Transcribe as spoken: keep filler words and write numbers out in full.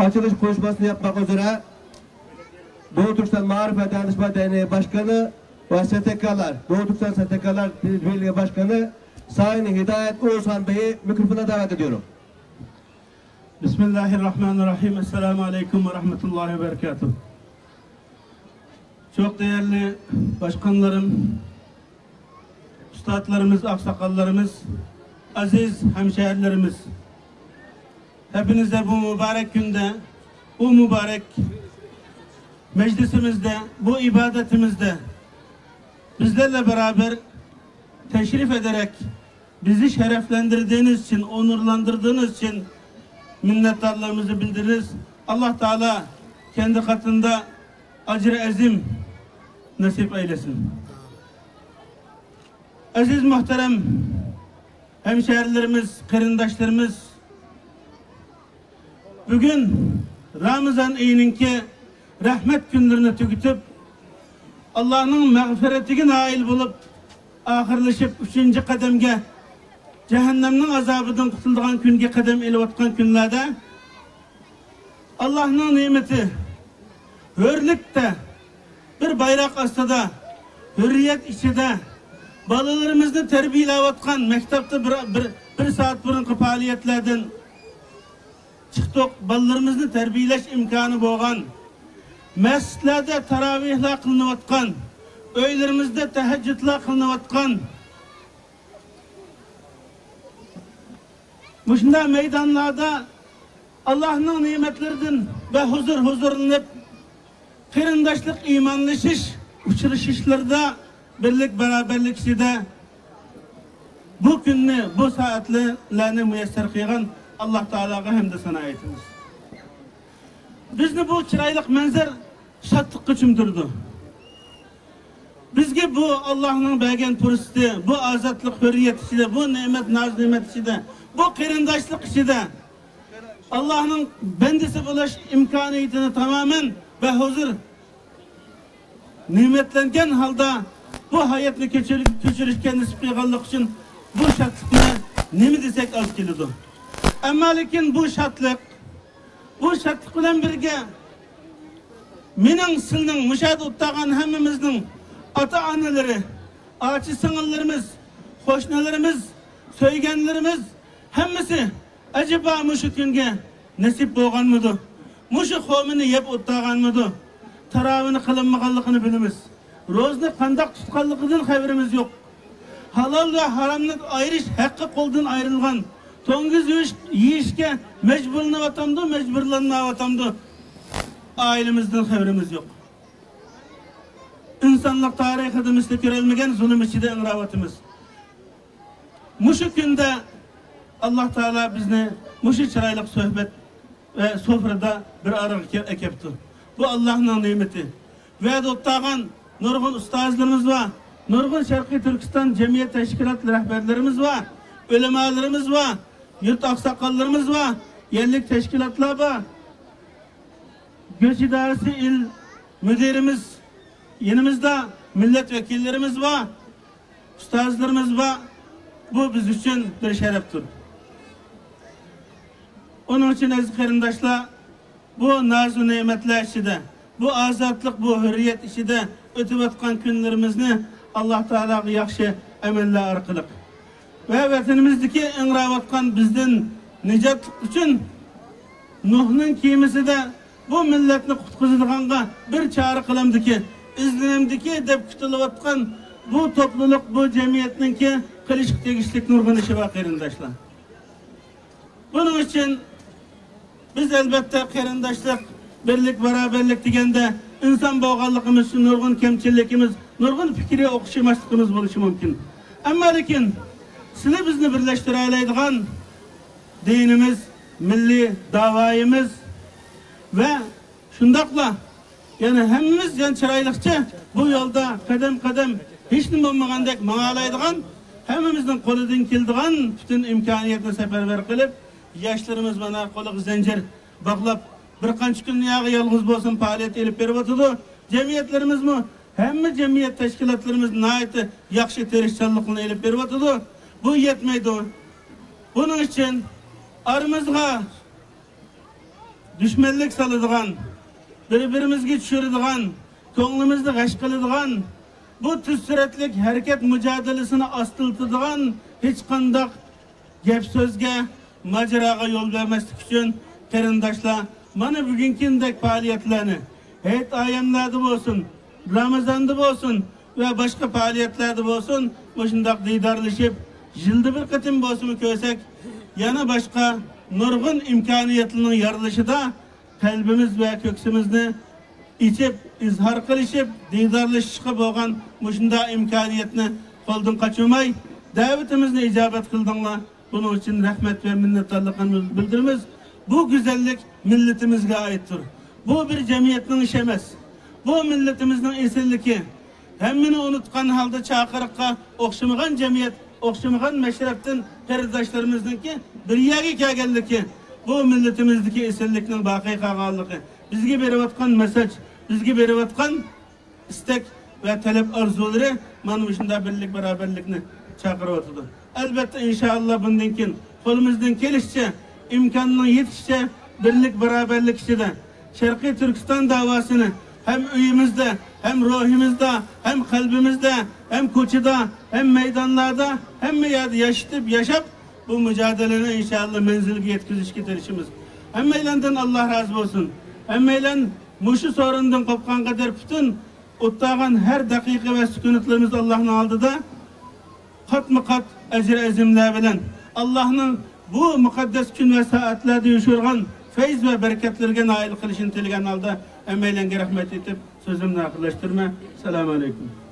açılış konuşmasını yapmak üzere Doğu Türkistan Marif ve Danışma Derneği Başkanı ve S T K'lar, Doğu Türkistan S T K'lar Birliği Başkanı Sayın Hidayet Oğuzhan Bey'i mikrofona davet ediyorum. Bismillahirrahmanirrahim. Esselamu Aleyküm ve Rahmetullahi ve Berekatuhu. Çok değerli başkanlarım, üstadlarımız, aksakallarımız, aziz hemşehrilerimiz, hepinize bu mübarek günde, bu mübarek meclisimizde, bu ibadetimizde bizlerle beraber teşrif ederek bizi şereflendirdiğiniz için, onurlandırdığınız için minnettarlığımızı bildiririz. Allah Teala kendi katında acr-ı ezim nasip eylesin. Aziz muhterem hemşehrilerimiz, kırındaşlarımız, bugün Ramazan ayınınki rahmet günlerini tüketip Allah'ın mağfiretine nail bulup ahirleşip üçüncü kademge cehennemnin azabından kurtulduğun günge kadem ile otkan günlerde Allah'ın nimeti hürlükte bir bayrak astıda hürriyet içinde balalarımızı terbiyelatkan mektepte bir, bir, bir saat burunki faaliyetlerden çıktık, balalarımızı terbiyeleş imkanı boğan, mescitlerde teravihler kılınıvatkan, öylerimizde teheccüdler kılınıvatkan, bu şunda meydanlarda Allah'ın nimetlerden ve huzur huzurlanıp kırındaşlık imanlaşış uçuruşlarda birlik beraberlik içinde bu günü bu saatlerini müyesser kıygan Allah Teala'ya hem de sana ayetimiz. Bizni bu çıraylık menzer şatlıkka çümdürdü. Bizge bu Allah'ın bergen pürüstü, bu azatlık hürriyet içinde, bu nimet naz nimet içinde, bu kırındaşlık içinde Allah'ın bendisi bulaş imkaniyetini tamamen ve huzur nimetlengen halda bu hayatını köçürüşken nisip kıyganlık için bu şartlıkla ne mi desek az geliyordu. Ama lakin bu şartlık bu şartlık bilen birge minin sılının müşahede uttağın hemimizin ata anaları, ağaçı sınırlarımız, hoşnalarımız, söygenlerimiz hemmisi acaba muşu günge nasip boğan mıdı? Muşu homini yep uttağan mıdı? Taravini kılınmakallıkını bilimiz. Rozunu kandak tutkallıkının haberimiz yok. Halal ve haramlık ayrış hakkı koldan ayrılgan. Tongiz yiyişke mecburuna vatamdı, mecburlanma vatamdı. Ailemizden haberimiz yok. İnsanlık tarihinde misli görülmegen zulüm içinde enravatımız. Muşu günde Allah Teala bizne muşu çıraylık sohbet ve sofrada bir arak ekepti. Bu Allah'ın nimeti. Ve dottağın nurgun ustazlarımız var. Nurgun Şarkı Türkistan Cemiyet Teşkilat rehberlerimiz var. Ölemalarımız var. Yurt aksakallarımız var. Yerlik teşkilatlar var. Göç İdaresi İl Müdürümüz yanımızda, milletvekillerimiz var. Ustazlarımız var. Bu biz için bir şereftir. Onun için aziz kırındaşlar, bu nazu nimetler içinde, bu azatlık, bu hürriyet içinde ötüp atkan günlerimizni Allah Teala'ya yakşı emeller arkalık. Ve vatanımızdaki enravatkan bizden nicat için Nuh'un kimisi de bu milletini kutkuzulğanğa bir çağrı kılamdı ki izlenemdiki dep kütülüvatkan bu topluluk, bu cemiyetin ki kılışık tegişlik nurgun işi var kırındaşlar. Bunun için biz elbette kırındaşlık, birlik, beraberlik degende insan boğallıkımız için nurgun kemçillikimiz, nurgun fikri okuşmaşlıkımız buluşu mümkün. Ama lakin sizi bizni birleştireydiğen dinimiz, milli davayımız ve şundakla yani hemimiz yani çıraylıkça bu yolda kadem kadem hiç ne olmagandek mağalaydiğen hemimizden koludan kildiğen bütün imkaniyetini seferber kılıp yaşlarımız bana kolu zincir bağlap bir kanç gün yağı yalğız bolsun faaliyet elip berip oturdu. Cemiyetlerimiz mi? Hemme cemiyet teşkilatlarımız naiti yakşı terişçallıkını elip berip oturdu. Bu yetmeydi. Bunun için aramızga düşmanlık salıdığan, birbirimizge düşürüdüğen, ko'nglimizni g'ash qiladigan, bu tuz suratlik hareket mücadelesini astıltıdığan hiç qandaq gap so'zga, majaraga yo'l bermaslik uchun qarindoshlar, mana bugünkindek faaliyetlerini, hayit ayamlarda bo'lsin, Ramazanda bo'lsin ve başka faaliyetlerde bo'lsin, shundoq diydarlashib, yilda bir qatim bo'lsin ko'rsak, yana boshqa nurg'un imkoniyatlarning yarilishida qalbimiz ve ko'ksimizni içip, izhar qilishib, diydarlashishga bo'lgan shunday imkoniyatni qo'ldan qochirmay, davetimizni ijobat qildinglar. Bunun için rahmet ve minnettarlıklarımızı bildirimiz. Bu güzellik milletimizge aittir. Bu bir cemiyetin işi emas. Bu milletimizin esirliki. Hemmini unutkan halde çakırıkka okşamagan cemiyet, okşamagan meşreptin kardeşlerimizdeki bir yeri kelgenliki. Bu milletimizdeki esirlikinin baki kalganlığı. Bizge berivatkan mesaj, bizge berivatkan istek ve talep arzuları manmışında birlik beraberlikini çakırıvatıdır. Elbette inşallah bundan kin kolumuzdan gelişçe, imkanının yetişçe birlik beraberlik içinde Şarkı Türkistan davasını hem üyümüzde, hem ruhimizde, hem kalbimizde, hem koçuda, hem meydanlarda, hem meyada yaşayıp yaşap bu mücadelenin inşallah menzilge yetkizişki terişimiz. Hem meylenden Allah razı olsun. Hem meylen muşu sorundan kopkan kadar bütün uttağın her dakika ve sükunetlerimiz Allah'ın aldı da kat mı kat ecir ezimler bilen Allah'ın bu mukaddes gün ve saatlerde yaşırgan feyz ve bereketlerine nail kılışını tilgen aldı. Emeylen rahmet edip sözümle akıllaştırma. Selamun Aleyküm.